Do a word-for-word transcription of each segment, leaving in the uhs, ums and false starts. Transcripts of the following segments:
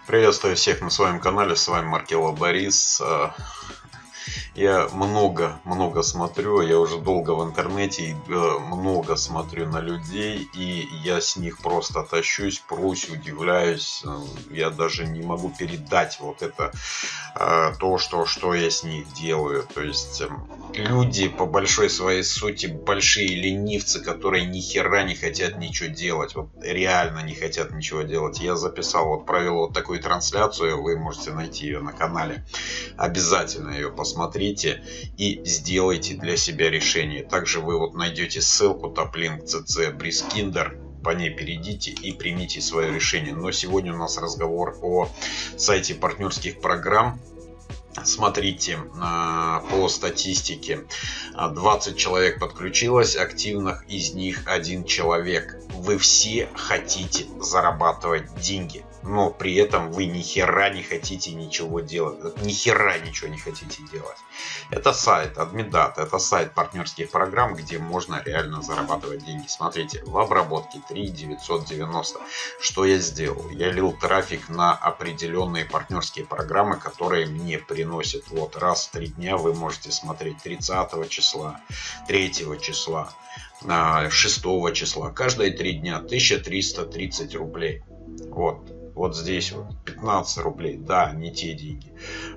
Приветствую всех на своем канале, с вами Маркелов Борис. Я много-много смотрю, я уже долго в интернете, и много смотрю на людей, и я с них просто тащусь, прусь, удивляюсь. Я даже не могу передать вот это, то, что, что я с них делаю. То есть люди по большой своей сути большие ленивцы, которые ни хера не хотят ничего делать. Вот реально не хотят ничего делать. Я записал, вот провел вот такую трансляцию, вы можете найти ее на канале. Обязательно ее посмотрите и сделайте для себя решение. Также вы вот найдете ссылку топлинк точка си си Брискиндер. По ней перейдите и примите свое решение. Но сегодня у нас разговор о сайте партнерских программ. Смотрите, по статистике двадцать человек подключилось, активных из них один человек. Вы все хотите зарабатывать деньги, но при этом вы ни хера не хотите ничего делать. Ни хера ничего не хотите делать. Это сайт Адмидат, это сайт партнерских программ, где можно реально зарабатывать деньги. Смотрите, в обработке три тысячи девятьсот девяносто. Что я сделал? Я лил трафик на определенные партнерские программы, которые мне приносят. Вот раз в три дня вы можете смотреть тридцатого числа, третьего числа, шестого числа. Каждые три дня тысяча триста тридцать рублей. Вот. Вот здесь вот пятнадцать рублей, да, не те деньги.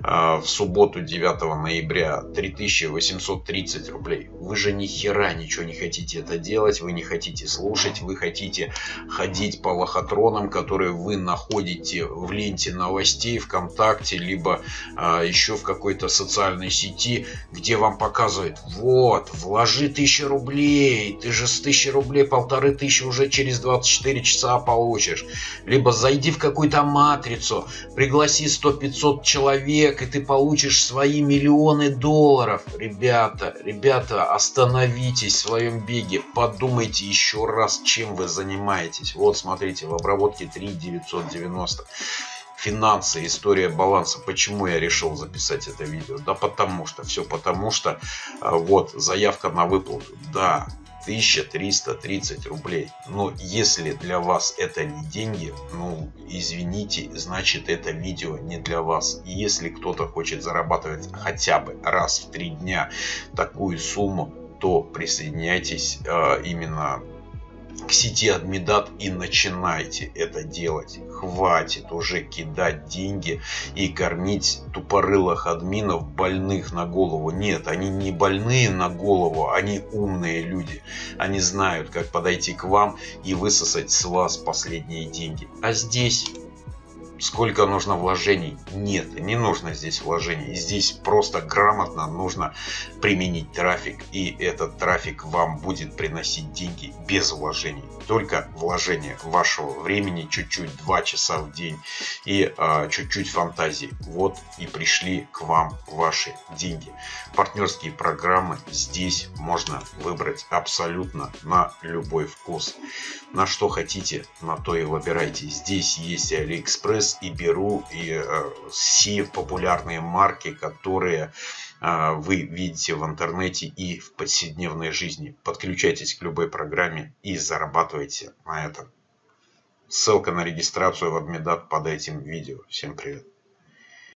В субботу девятого ноября три тысячи восемьсот тридцать рублей. Вы же ни хера ничего не хотите это делать, вы не хотите слушать, вы хотите ходить по лохотронам, которые вы находите в ленте новостей, ВКонтакте, либо а, еще в какой-то социальной сети, где вам показывают: вот, вложи тысячу рублей, ты же с тысячи рублей полторы тысячи уже через двадцать четыре часа получишь. Либо зайди в какую-то матрицу, пригласи сто-пятьсот человек, и ты получишь свои миллионы долларов. Ребята, ребята, остановитесь в своем беге, подумайте еще раз, чем вы занимаетесь. Вот смотрите, в обработке три тысячи девятьсот девяносто. Финансы, история баланса. Почему я решил записать это видео? Да потому что, все потому что, вот, заявка на выплату, да, тысяча триста тридцать рублей. Но если для вас это не деньги, ну извините, значит это видео не для вас. И если кто-то хочет зарабатывать хотя бы раз в три дня такую сумму, то присоединяйтесь э, именно к сети Адмидат и начинайте это делать. Хватит уже кидать деньги и кормить тупорылых админов, больных на голову. Нет, они не больные на голову, они умные люди. Они знают, как подойти к вам и высосать с вас последние деньги. А здесь... сколько нужно вложений? Нет, не нужно здесь вложений. Здесь просто грамотно нужно применить трафик. И этот трафик вам будет приносить деньги без вложений. Только вложение вашего времени, чуть-чуть, два часа в день и а, чуть-чуть фантазии. Вот и пришли к вам ваши деньги. Партнерские программы здесь можно выбрать абсолютно на любой вкус. На что хотите, на то и выбирайте. Здесь есть Алиэкспресс, и Беру, и э, все популярные марки, которые э, вы видите в интернете и в повседневной жизни. Подключайтесь к любой программе и зарабатывайте на этом. Ссылка на регистрацию в Адмидат под этим видео. Всем привет.